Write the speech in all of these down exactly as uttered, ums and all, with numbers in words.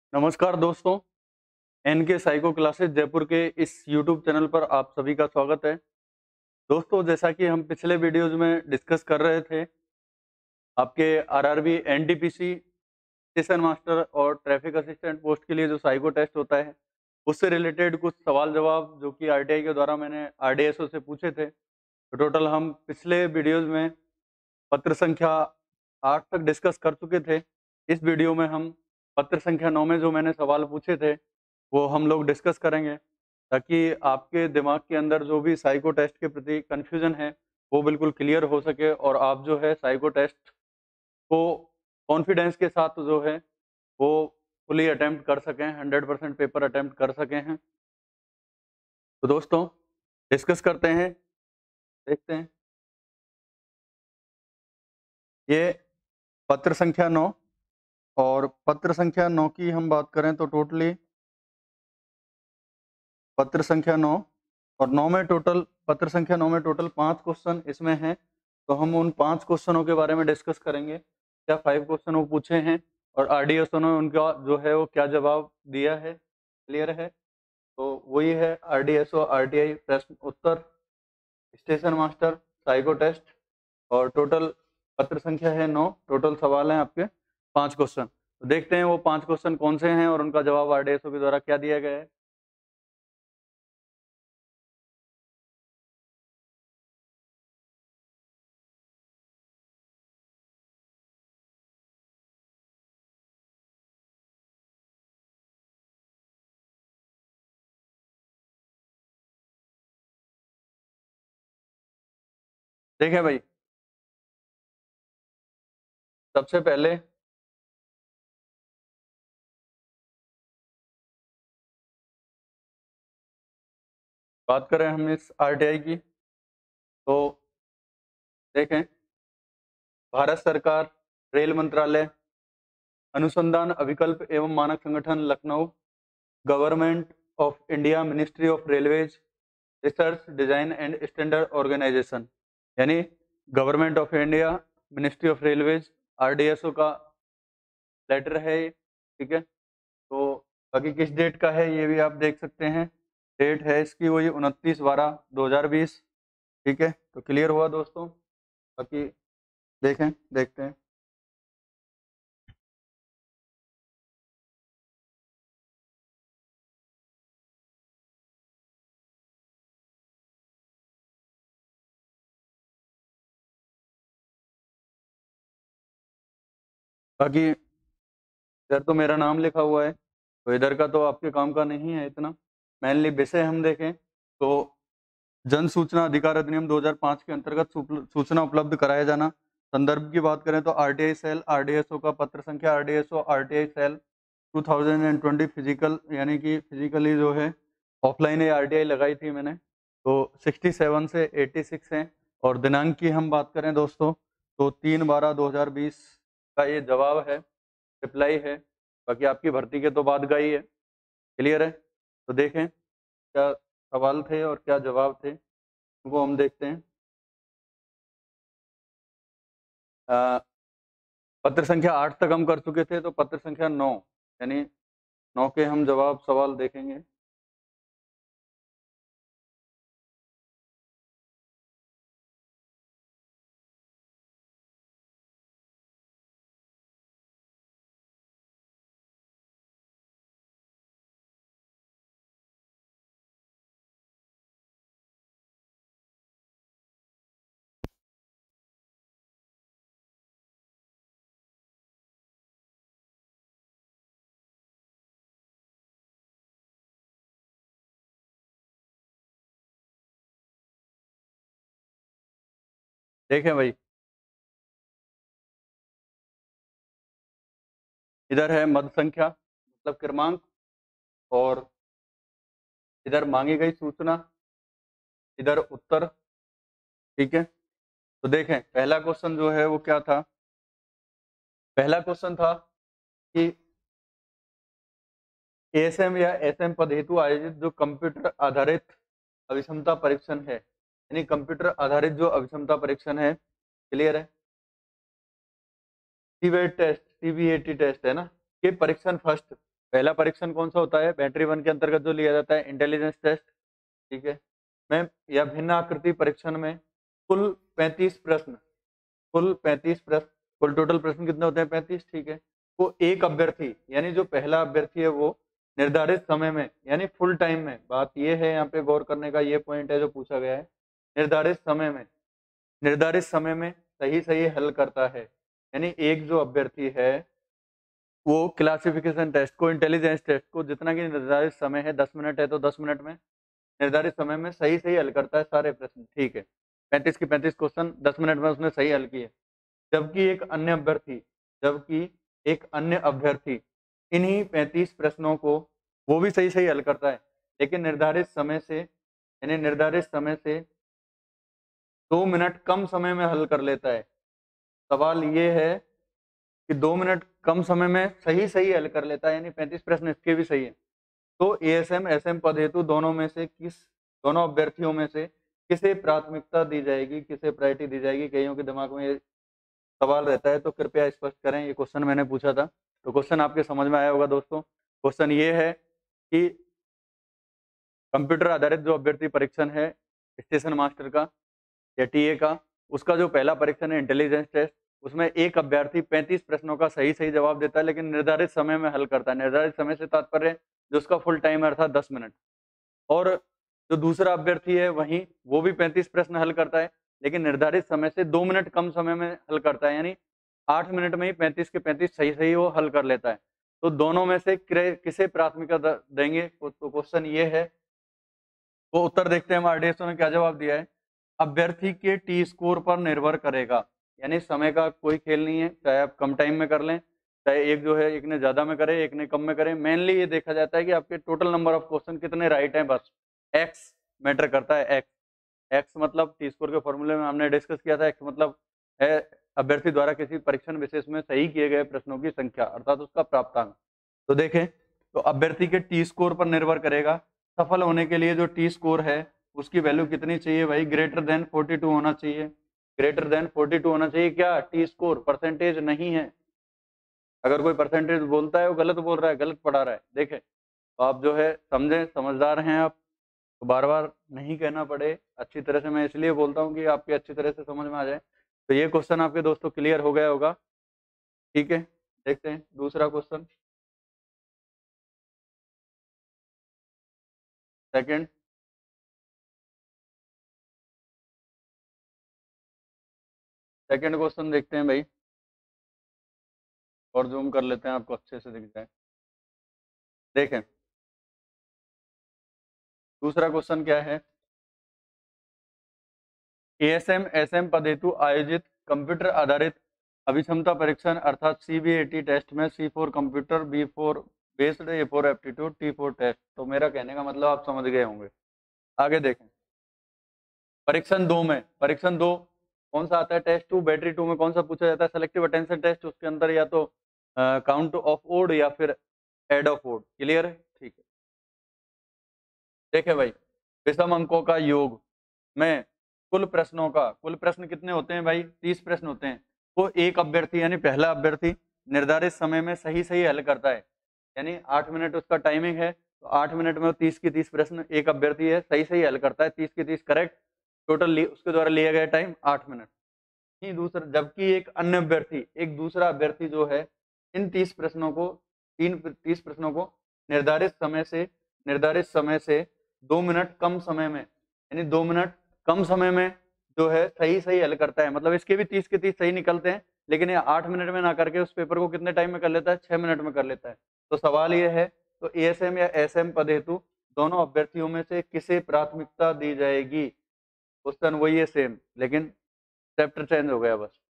नमस्कार दोस्तों, एन के साइको क्लासेस जयपुर के इस यूट्यूब चैनल पर आप सभी का स्वागत है। दोस्तों, जैसा कि हम पिछले वीडियोज़ में डिस्कस कर रहे थे, आपके आरआरबी, एनटीपीसी, स्टेशन मास्टर और ट्रैफिक असिस्टेंट पोस्ट के लिए जो साइको टेस्ट होता है, उससे रिलेटेड कुछ सवाल-जवाब जो कि आरटीआई के द्वारा मैंने आरडीएसओ से पूछे थे। तो टोटल हम पिछले वीडियोज़ में पत्र संख्या आठ तक डिस्कस कर चुके थे। इस वीडियो में हम पत्र संख्या नौ में जो मैंने सवाल पूछे थे, वो हम लोग डिस्कस करेंगे, ताकि आपके दिमाग के अंदर जो भी साइको टेस्ट के प्रति कन्फ्यूज़न है, वो बिल्कुल क्लियर हो सके और आप जो है साइको टेस्ट को कॉन्फिडेंस के साथ जो है, वो फुली अटेम्प्ट कर सकें, हंड्रेड परसेंट पेपर अटेम्प्ट कर सकें हैं। तो दोस्तों, डिस्कस करते हैं, देखते हैं। ये पत्र संख्या नौ और पत्र संख्या नौ की हम बात करें तो टोटली पत्र संख्या नौ और नौ में टोटल पत्र संख्या नौ में टोटल पाँच क्वेश्चन इसमें हैं। तो हम उन पाँच क्वेश्चनों के बारे में डिस्कस करेंगे। क्या फाइव क्वेश्चन वो पूछे हैं और आरडीएसओ ने उनका जो है वो क्या जवाब दिया है, क्लियर है? तो वही है आरडीएसओ, आरटीआई प्रश्न उत्तर, स्टेशन मास्टर, साइको टेस्ट और टोटल पत्र संख्या है नौ, टोटल सवाल हैं आपके पाँच क्वेश्चन। तो देखते हैं वो पाँच क्वेश्चन कौन से हैं और उनका जवाब आरडीएसओ के द्वारा क्या दिया गया है। देखें भाई, सबसे पहले बात करें हम इस आरटीआई की, तो देखें, भारत सरकार, रेल मंत्रालय, अनुसंधान अभिकल्प एवं मानक संगठन Lucknow, government of India, ministry of railways, research design and standard organisation, यानी government of India, ministry of railways, RDSO का लेटर है ये, ठीक है। तो बाकी किस डेट का है ये भी आप देख सकते हैं। डेट है इसकी वही उनतीस बारह दो हज़ार बीस, ठीक है। तो क्लियर हुआ दोस्तों। बाकी देखें, देखते हैं। बाकी इधर तो मेरा नाम लिखा हुआ है, तो इधर का तो आपके काम का नहीं है इतना। मेनली विषय हम देखें तो जन सूचना अधिकार अधिनियम दो हज़ार पाँच के अंतर्गत सूपल- सूचना उपलब्ध कराया जाना। संदर्भ की बात करें तो आरटीआई सेल, आरडीएसओ का पत्र संख्या RDSO RTI cell two thousand twenty physical, यानी कि फिजिकली जो है ऑफलाइन ही आरटीआई लगाई थी मैंने। तो सड़सठ से छियासी हैं और दिनांक की हम बात करें दोस्तों, तो तीन बारह दो हज़ार बीस का ये जवाब है, रिप्लाई है। बाकी आपकी भर्ती के तो बाद का ही है, क्लियर है। तो देखें क्या सवाल थे और क्या जवाब थे, वो हम देखते हैं। अ, पत्र संख्या आठ तक हम कर चुके थे, तो पत्र संख्या नौ, यानी नौ के हम जवाब सवाल देखेंगे। देखें भाई, इधर है मद संख्या मतलब क्रमांक, और इधर मांगी गई सूचना, इधर उत्तर, ठीक है। तो देखें पहला क्वेश्चन जो है वो क्या था। पहला क्वेश्चन था कि एएसएम या एसएम पद हेतु आयोजित जो कंप्यूटर आधारित अभिक्षमता परीक्षण है, यानी कंप्यूटर आधारित जो अभिक्षमता परीक्षण है, क्लियर है। टीवेट टेस्ट, टीवीएटी टेस्ट है ना, ये परीक्षण फर्स्ट पहला परीक्षण कौन सा होता है, बैटरी वन के अंतर्गत जो लिया जाता है, इंटेलिजेंस टेस्ट, ठीक है। में या भिन्न आकृति परीक्षण में कुल पैंतीस प्रश्न, कुल पैंतीस प्रश्न, कुल टोटल प्रश्न कितने होते हैं, पैंतीस, ठीक है। वो एक अभ्यर्थी यानी जो पहला अभ्यर्थी है वो निर्धारित समय में यानी फुल टाइम में, बात ये है यहाँ पे गौर करने का, ये पॉइंट है जो पूछा गया है, निर्धारित समय में, निर्धारित समय में सही सही हल करता है। यानी एक जो अभ्यर्थी है वो क्लासिफिकेशन टेस्ट को, इंटेलिजेंस टेस्ट को, जितना कि निर्धारित समय है दस मिनट है तो दस मिनट में, निर्धारित समय में सही सही हल करता है सारे प्रश्न, ठीक है। पैंतीस के पैंतीस क्वेश्चन दस मिनट में उसने सही हल किए। जबकि एक अन्य अभ्यर्थी जबकि एक अन्य अभ्यर्थी इन्हीं पैंतीस प्रश्नों को वो भी सही सही हल करता है, लेकिन निर्धारित समय से यानी निर्धारित समय से दो मिनट कम समय में हल कर लेता है। सवाल ये है कि दो मिनट कम समय में सही सही हल कर लेता है, यानी पैंतीस प्रश्न इसके भी सही है। तो एएसएम एसएम पद हेतु दोनों में से किस दोनों अभ्यर्थियों में से किसे प्राथमिकता दी जाएगी, किसे प्रायोरिटी दी जाएगी, कईयों के दिमाग में ये सवाल रहता है, तो कृपया स्पष्ट करें। ये क्वेश्चन मैंने पूछा था, तो क्वेश्चन आपके समझ में आया होगा दोस्तों। क्वेश्चन ये है कि कंप्यूटर आधारित जो अभ्यर्थी परीक्षण है स्टेशन मास्टर का या टीए का, उसका जो पहला परीक्षण है इंटेलिजेंस टेस्ट, उसमें एक अभ्यर्थी पैंतीस प्रश्नों का सही सही जवाब देता है, लेकिन निर्धारित समय में हल करता है। निर्धारित समय से तात्पर्य जो उसका फुल टाइम है अर्थात दस मिनट। और जो दूसरा अभ्यर्थी है वहीं वो भी पैंतीस प्रश्न हल करता है, लेकिन निर्धारित समय से दो मिनट कम समय में हल करता है, यानी आठ मिनट में ही पैंतीस के पैंतीस सही सही वो हल कर लेता है। तो दोनों में से किसे प्राथमिकता देंगे, तो क्वेश्चन ये है। वो उत्तर देखते हैं हम, आरडीएसओ ने क्या जवाब दिया है। अभ्यर्थी के टी स्कोर पर निर्भर करेगा, यानी समय का कोई खेल नहीं है, चाहे आप कम टाइम में कर लें, चाहे एक जो है एक ने ज्यादा में करे एक ने कम में करे। मेनली ये देखा जाता है कि आपके टोटल नंबर ऑफ क्वेश्चन कितने राइट हैं, बस एक्स मैटर करता है। एक्स एक्स मतलब टी स्कोर के फॉर्मूले में हमने डिस्कस किया था, एक्स मतलब है अभ्यर्थी द्वारा किसी परीक्षण विशेष में सही किए गए प्रश्नों की संख्या अर्थात उसका प्राप्तांक। तो देखें, तो अभ्यर्थी के टी स्कोर पर निर्भर करेगा। सफल होने के लिए जो टी स्कोर है उसकी वैल्यू कितनी चाहिए भाई, ग्रेटर देन बयालीस होना चाहिए, ग्रेटर देन बयालीस होना चाहिए। क्या टी स्कोर परसेंटेज नहीं है, अगर कोई परसेंटेज बोलता है वो गलत बोल रहा है, गलत पढ़ा रहा है। देखें, तो आप जो है समझें, समझदार हैं आप, तो बार बार नहीं कहना पड़े, अच्छी तरह से मैं इसलिए बोलता हूँ कि आपकी अच्छी तरह से समझ में आ जाए। तो ये क्वेश्चन आपके दोस्तों क्लियर हो गया होगा, ठीक है। देखते हैं दूसरा क्वेश्चन, सेकंड सेकंड क्वेश्चन देखते हैं भाई, और जूम कर लेते हैं आपको अच्छे से दिख जाए। देखें, दूसरा क्वेश्चन क्या है। एएसएम एसएम पद हेतु आयोजित कंप्यूटर आधारित अभिक्षमता परीक्षण अर्थात सीबीएटी टेस्ट में C for computer, B for based, A for aptitude, T for test. तो मेरा कहने का मतलब आप समझ गए होंगे। आगे देखें, परीक्षण दो में, परीक्षण दो कौन सा आता है, टेस्ट टू। बैटरी टू में कौन सा पूछा जाता है, सेलेक्टिव अटेंशन टेस्ट। उसके अंदर या तो काउंट ऑफ ओड या फिर एड ऑफ ओड। क्लियर है, ठीक है। देखे भाई, विषम अंकों का योग में कुल प्रश्नों का, कुल प्रश्न कितने होते हैं भाई, तीस प्रश्न होते हैं। तो एक अभ्यर्थी यानी पहला अभ्यर्थी निर्धारित समय में सही सही हल करता है, यानी आठ मिनट उसका टाइमिंग है, तो आठ मिनट में तीस की तीस प्रश्न एक अभ्यर्थी है सही सही हल करता है, तीस की तीस करेक्ट। टोटल उसके द्वारा लिया गया टाइम आठ मिनट ही। दूसरा, जबकि एक अन्य अभ्यर्थी, एक दूसरा अभ्यर्थी जो है इन तीस प्रश्नों को, तीन तीस प्रश्नों को निर्धारित समय से निर्धारित समय से दो मिनट कम समय में, यानी दो मिनट कम समय में जो है सही सही हल करता है। मतलब इसके भी तीस के तीस सही निकलते हैं, लेकिन ये आठ मिनट में ना करके उस पेपर को कितने टाइम में कर लेता है, छह मिनट में कर लेता है। तो सवाल ये है, तो एएसएम या एसएम पद हेतु दोनों अभ्यर्थियों में से किसे प्राथमिकता दी जाएगी। क्वेश्चन वही है सेम, लेकिन चैप्टर चेंज हो गया बस।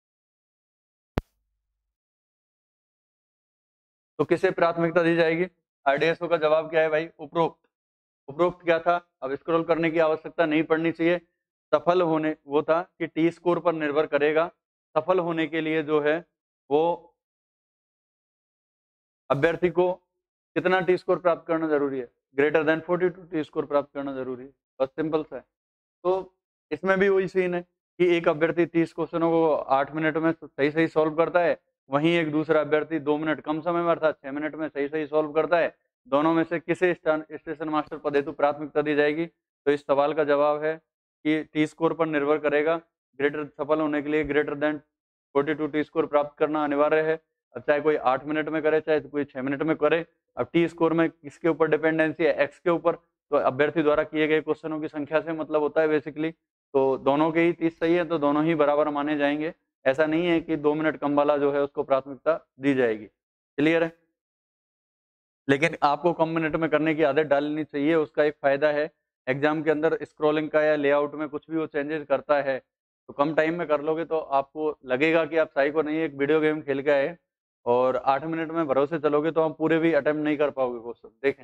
तो किसे प्राथमिकता दी जाएगी, आरडीएसओ का जवाब क्या है भाई, उपरोक्त। उपरोक्त क्या था, अब स्क्रॉल करने की आवश्यकता नहीं पड़नी चाहिए। सफल होने, वो था कि टी स्कोर पर निर्भर करेगा। सफल होने के लिए जो है वो अभ्यर्थी को कितना टी स्कोर प्राप्त करना जरूरी है, greater than forty two T score प्राप्त करना जरूरी है, बस सिंपल सा है। तो इसमें भी वही सीन है कि एक अभ्यर्थी तीस क्वेश्चनों को आठ मिनट में सही सही सॉल्व करता है, वहीं एक दूसरा अभ्यर्थी दो मिनट कम समय में अर्थात छह मिनट में सही सही सॉल्व करता है। दोनों में से किसे स्टेशन मास्टर पद हेतु प्राथमिकता दी जाएगी? तो इस सवाल का जवाब है कि टी स्कोर पर निर्भर करेगा। ग्रेटर सफल होने के लिए ग्रेटर देन बयालीस टी स्कोर प्राप्त करना अनिवार्य है। अब चाहे कोई आठ मिनट में करे, चाहे कोई छह मिनट में करे। अब टी स्कोर में किसके ऊपर डिपेंडेंसी है? एक्स के ऊपर। तो अभ्यर्थी द्वारा किए गए क्वेश्चनों की संख्या से मतलब होता है बेसिकली। तो दोनों के ही तीस सही है, तो दोनों ही बराबर माने जाएंगे। ऐसा नहीं है कि दो मिनट कम वाला जो है उसको प्राथमिकता दी जाएगी। क्लियर है? लेकिन आपको कम मिनट में करने की आदत डालनी चाहिए। उसका एक फायदा है, एग्जाम के अंदर स्क्रॉलिंग का या लेआउट में कुछ भी वो चेंजेस करता है, तो कम टाइम में कर लोगे तो आपको लगेगा कि आप साइको नहीं एक वीडियो गेम खेल के आए। और आठ मिनट में भरोसे चलोगे तो हम पूरे भी अटेम्प्ट नहीं कर पाओगे क्वेश्चन। देखें,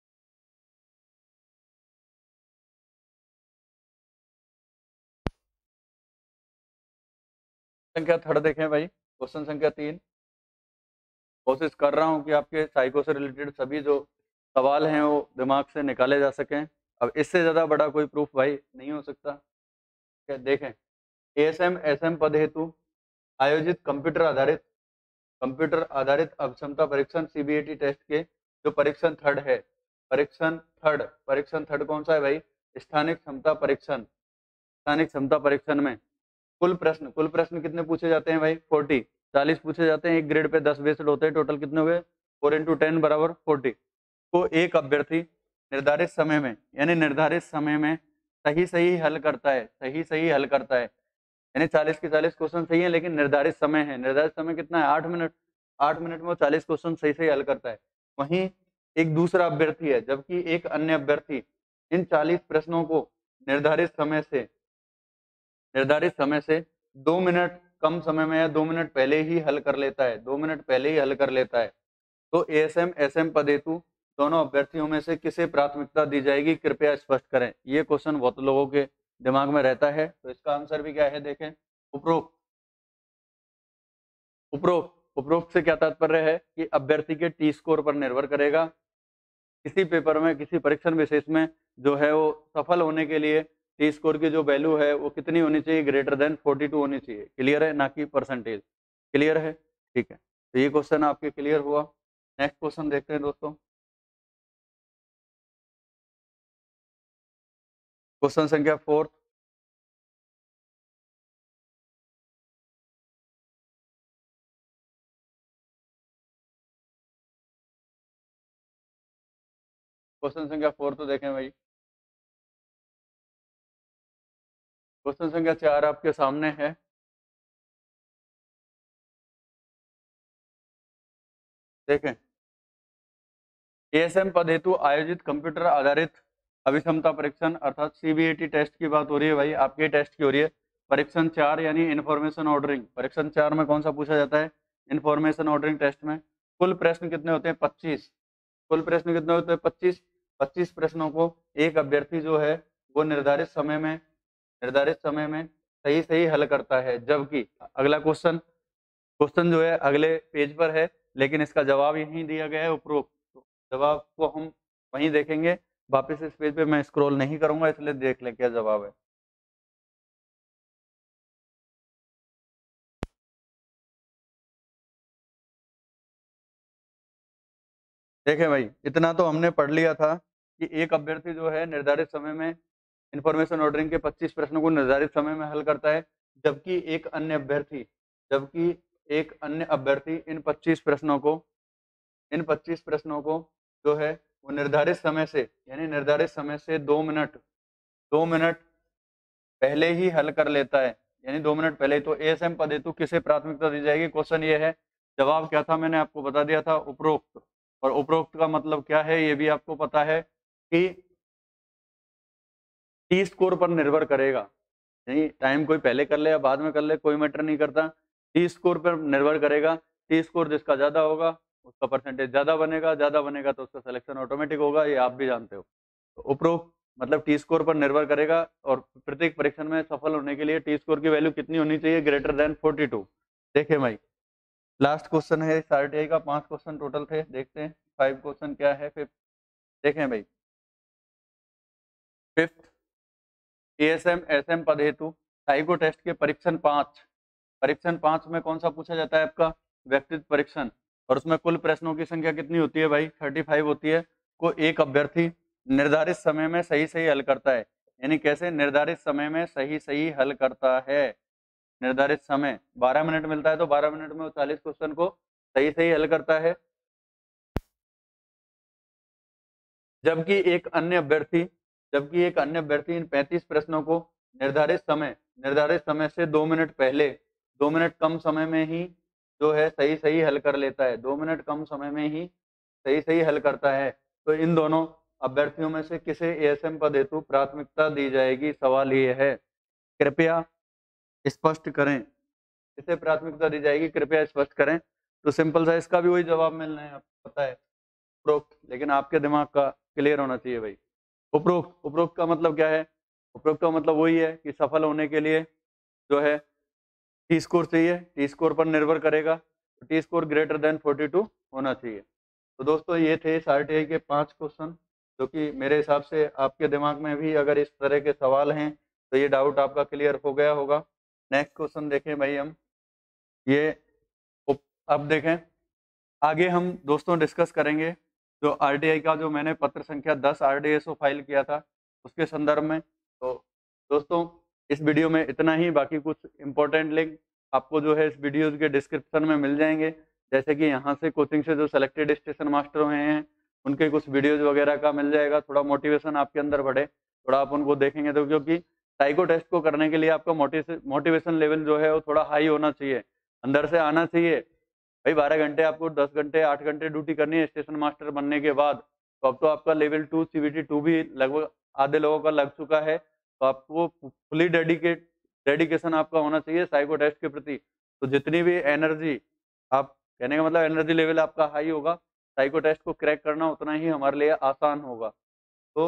संख्या थर्ड देखें भाई, क्वेश्चन संख्या तीन। कोशिश कर रहा हूँ कि आपके साइको से रिलेटेड सभी जो सवाल हैं वो दिमाग से निकाले जा सकें। अब इससे ज़्यादा बड़ा कोई प्रूफ भाई नहीं हो सकता। क्या देखें, एएसएम एसएम पद हेतु आयोजित कंप्यूटर आधारित कंप्यूटर आधारित अक्षमता परीक्षण सीबीएटी टेस्ट के जो परीक्षण थर्ड है, परीक्षण थर्ड परीक्षण थर्ड कौन सा है भाई? स्थानिक क्षमता परीक्षण। स्थानिक क्षमता परीक्षण में कुल प्रश्न कुल प्रश्न कितने पूछे जाते हैं भाई? फोर्टी चालीस पूछे जाते हैं। एक ग्रेड पे दस बेस्ड होते हैं। टोटल कितने हुए? फोर इंटू टेन बराबर फोर्टी। को एक अभ्यर्थी निर्धारित समय में यानी निर्धारित समय में सही सही हल करता है सही सही हल करता है यानी चालीस के चालीस क्वेश्चन सही है, लेकिन निर्धारित समय है। निर्धारित समय कितना है? आठ मिनट। आठ मिनट में वो चालीस क्वेश्चन सही सही हल करता है। वहीं एक दूसरा अभ्यर्थी है, जबकि एक अन्य अभ्यर्थी इन चालीस प्रश्नों को निर्धारित समय से निर्धारित समय से दो मिनट कम समय में या दो मिनट पहले ही हल कर लेता है दो मिनट पहले ही हल कर लेता है। तो एएसएम एसएम पद हेतु दोनों अभ्यर्थियों में से किसे प्राथमिकता दी जाएगी? कृपया स्पष्ट करें। ये क्वेश्चन बहुत लोगों के दिमाग में रहता है, तो इसका आंसर भी क्या है? देखें, उपरोक्त उपरोक्त उपरोक्त से क्या तात्पर्य है कि अभ्यर्थी के टी स्कोर पर निर्भर करेगा। किसी पेपर में, किसी परीक्षण विशेष में जो है वो सफल होने के लिए टी स्कोर की जो वैल्यू है वो कितनी होनी चाहिए? ग्रेटर देन फोर्टी टू होनी चाहिए। क्लियर है? ना कि परसेंटेज। क्लियर है? ठीक है, तो ये क्वेश्चन आपके क्लियर हुआ। नेक्स्ट क्वेश्चन देखते हैं दोस्तों। क्वेश्चन संख्या फोर्थ। क्वेश्चन संख्या फोर तो देखें भाई। क्वेश्चन संख्या चार आपके सामने है। देखें, एएसएम पद हेतु आयोजित कंप्यूटर आधारित अभिक्षमता परीक्षण अर्थात सीबीएटी टेस्ट की बात हो रही है भाई। आपके टेस्ट की हो रही है। परीक्षण चार यानी इन्फॉर्मेशन ऑर्डरिंग। परीक्षण चार में कौन सा पूछा जाता है? इन्फॉर्मेशन ऑर्डरिंग टेस्ट में कुल प्रश्न कितने होते हैं? पच्चीस। कुल प्रश्न कितने होते हैं? पच्चीस। पच्चीस प्रश्नों को एक अभ्यर्थी जो है वो निर्धारित समय में निर्धारित समय में सही सही हल करता है। जबकि अगला क्वेश्चन क्वेश्चन जो है अगले पेज पर है, लेकिन इसका जवाब यहीं दिया गया है उपरोक्त। तो जवाब को हम वहीं देखेंगे। वापस इस पेज पे मैं स्क्रॉल नहीं करूंगा, इसलिए देख लें क्या जवाब है। देखें भाई, इतना तो हमने पढ़ लिया था कि एक अभ्यर्थी जो है निर्धारित समय में इंफॉर्मेशन ऑर्डरिंग के पच्चीस प्रश्नों को निर्धारित समय में हल करता है। जबकि एक अन्य अभ्यर्थी जबकि एक अन्य अभ्यर्थी इन पच्चीस प्रश्नों को इन पच्चीस प्रश्नों को जो है वो निर्धारित समय से यानी निर्धारित समय से दो मिनट दो मिनट पहले ही हल कर लेता है। यानी दो मिनट पहले ही। तो एएसएम पद हेतु किसे प्राथमिकता दी जाएगी? क्वेश्चन ये है। जवाब क्या था? मैंने आपको बता दिया था, उपरोक्त। और उपरोक्त का मतलब क्या है ये भी आपको पता है कि टी स्कोर पर निर्भर करेगा। नहीं, टाइम कोई पहले कर ले या बाद में कर ले कोई मैटर नहीं करता। टी स्कोर पर निर्भर करेगा। टी स्कोर जिसका ज्यादा होगा उसका परसेंटेज ज्यादा बनेगा, ज्यादा बनेगा तो उसका सिलेक्शन ऑटोमेटिक होगा। ये आप भी जानते हो। तो उपरोक्त मतलब टी स्कोर पर निर्भर करेगा। और प्रत्येक परीक्षण में सफल होने के लिए टी स्कोर की वैल्यू कितनी होनी चाहिए? Greater than forty two. देखिए भाई, लास्ट क्वेश्चन है इस आरटीआई का। पांच क्वेश्चन टोटल थे, देखते हैं फाइव क्वेश्चन क्या है। फिफ्थ देखें भाई, फिफ्थ एएसएम एसएम पद हेतु साइको टेस्ट के परीक्षण पांच परीक्षण पांच में कौन सा पूछा जाता है आपका? व्यक्तित्व परीक्षण, और उसमें कुल प्रश्नों की संख्या कितनी होती है भाई? पैंतीस होती है, को एक अभ्यर्थी निर्धारित समय में सही सही हल करता है। यानी कैसे? निर्धारित समय में सही सही हल करता है। निर्धारित समय बारह मिनट मिलता है तो बारह मिनट में वो चालीस क्वेश्चन को सही सही हल करता है। जबकि एक अन्य अभ्यर्थी जबकि एक अन्य अभ्यर्थी इन पैंतीस प्रश्नों को निर्धारित समय निर्धारित समय से दो मिनट पहले दो मिनट कम समय में ही जो है सही सही हल कर लेता है। दो मिनट कम समय में ही सही सही हल करता है। तो इन दोनों अभ्यर्थियों में से किसे एएसएम पद हेतु प्राथमिकता दी जाएगी? सवाल ये है, कृपया स्पष्ट करें। किसे प्राथमिकता दी जाएगी? कृपया स्पष्ट करें। तो सिंपल सा इसका भी वही जवाब मिलना है, आपको पता है, उपरोक्त। लेकिन आपके दिमाग का क्लियर होना चाहिए भाई। उपरोक्त उपरोक्त का मतलब क्या है? उपरोक्त का मतलब वही है कि सफल होने के लिए जो है टी स्कोर चाहिए, टी स्कोर पर निर्भर करेगा, तो टी स्कोर ग्रेटर देन बयालीस होना चाहिए। तो दोस्तों ये थे इस आरटीआई के पांच क्वेश्चन, जो कि मेरे हिसाब से आपके दिमाग में भी अगर इस तरह के सवाल हैं तो ये डाउट आपका क्लियर हो गया होगा। नेक्स्ट क्वेश्चन देखें भाई हम, ये अब देखें आगे हम दोस्तों डिस्कस करेंगे जो आरटीआई का जो मैंने पत्र संख्या दस आरडीएसओ फाइल किया था उसके संदर्भ में। तो दोस्तों इस वीडियो में इतना ही, बाकी कुछ इंपॉर्टेंट लिंक आपको जो है इस वीडियो के डिस्क्रिप्शन में मिल जाएंगे। जैसे कि यहाँ से कोचिंग से जो सेलेक्टेड स्टेशन मास्टर हुए हैं उनके कुछ वीडियोज वगैरह का मिल जाएगा। थोड़ा मोटिवेशन आपके अंदर बढ़े, थोड़ा आप उनको देखेंगे तो, क्योंकि साइको टेस्ट को करने के लिए आपका मोटिवेशन लेवल जो है वो थोड़ा हाई होना चाहिए, अंदर से आना चाहिए। भाई बारह घंटे आपको दस घंटे आठ घंटे ड्यूटी करनी है स्टेशन मास्टर बनने के बाद, तो अब तो आपका लेवल टू सीबीटी टू भी लगभग आधे लोगों का लग चुका है। तो आपको फुली डेडिकेट डेडिकेशन आपका होना चाहिए साइको टेस्ट के प्रति। तो जितनी भी एनर्जी, आप कहने का मतलब एनर्जी लेवल आपका हाई होगा, साइको टेस्ट को क्रैक करना उतना ही हमारे लिए आसान होगा। तो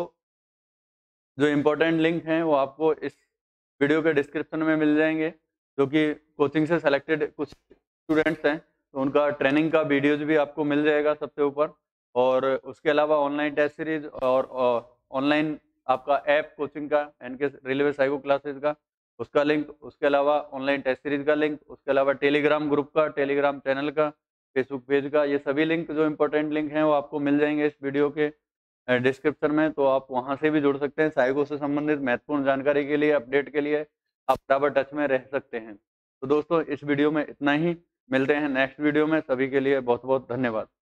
जो इम्पोर्टेंट लिंक हैं वो आपको इस वीडियो के डिस्क्रिप्शन में मिल जाएंगे, जो कि कोचिंग से सेलेक्टेड कुछ स्टूडेंट्स हैं, तो उनका ट्रेनिंग का वीडियोज भी आपको मिल जाएगा सबसे ऊपर। और उसके अलावा ऑनलाइन टेस्ट सीरीज और ऑनलाइन आपका ऐप कोचिंग का एनके रेलवे साइको क्लासेज का, उसका लिंक, उसके अलावा ऑनलाइन टेस्ट सीरीज का लिंक, उसके अलावा टेलीग्राम ग्रुप का, टेलीग्राम चैनल का, फेसबुक पेज का, ये सभी लिंक जो इंपॉर्टेंट लिंक हैं वो आपको मिल जाएंगे इस वीडियो के डिस्क्रिप्शन में। तो आप वहाँ से भी जुड़ सकते हैं। साइको से संबंधित महत्वपूर्ण जानकारी के लिए, अपडेट के लिए आप बराबर टच में रह सकते हैं। तो दोस्तों इस वीडियो में इतना ही, मिलते हैं नेक्स्ट वीडियो में। सभी के लिए बहुत बहुत धन्यवाद।